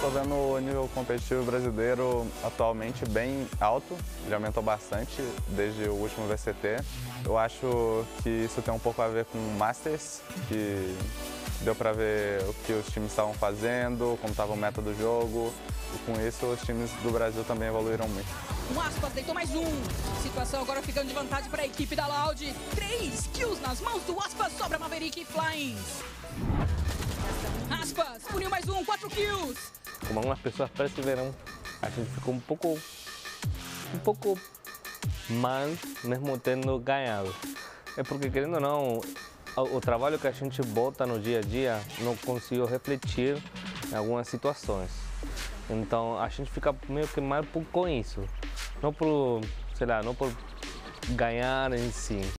tô vendo o nível competitivo brasileiro atualmente bem alto, ele aumentou bastante desde o último VCT. Eu acho que isso tem um pouco a ver com o Masters, que deu para ver o que os times estavam fazendo, como estava o meta do jogo, e com isso os times do Brasil também evoluíram muito. O Aspas deitou mais um. Situação agora ficando de vantagem para a equipe da Loud. 3 kills nas mãos do Aspas, sobra Maverick e Flyings. Aspas, puniu mais um, 4 kills. Como algumas pessoas perceberam, a gente ficou um pouco mal, mesmo tendo ganhado. É porque, querendo ou não, o trabalho que a gente bota no dia a dia não conseguiu refletir em algumas situações. Então a gente fica meio que mal com isso. Não por, sei lá, não por ganhar em si.